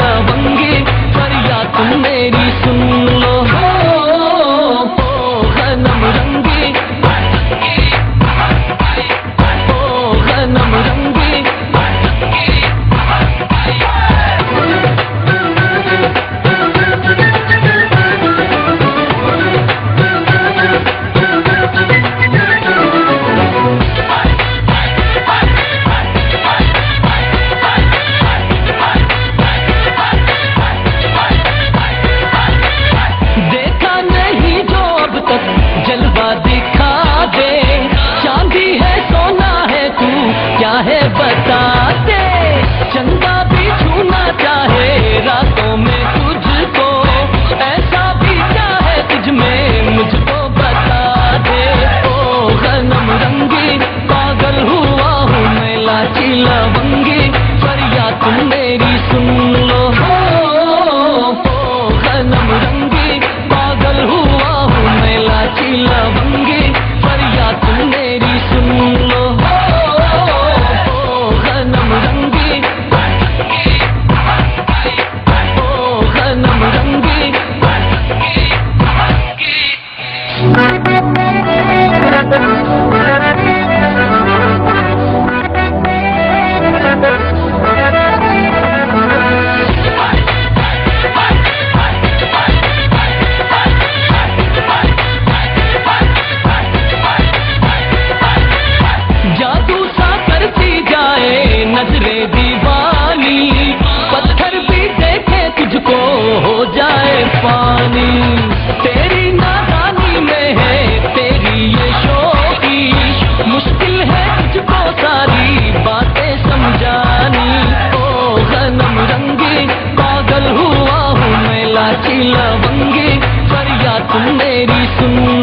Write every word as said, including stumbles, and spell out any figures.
लवंगी, फरियाद तुम मेरी सुन लो। ओ गनम रंगी, ओ गनम रंगी। है बता दे, चंदा भी छूना चाहे रातों में तुझको, ऐसा भी चाहे तुझ में मुझको बता दे। ओ गनम रंगी, पागल हुआ हूँ मैं लाची लवंगी, फरियाद तुम मेरी सुन लो। ओ गनम रंगी, पागल हुआ हूँ मैं लाची लवंगी, फरियाद तुम मेरी सुन लो। जादू सा करती जाए नजरें दीवानी, पत्थर भी देखे तुझको हो जाए पानी। तेरी नादानी में है तेरी ये शोखी, मुश्किल है तुझको सारी बातें समझानी। ओ गनम रंगी, पागल हुआ हूँ मैं लाची लवंगी, फरियाद तुम मेरी सुन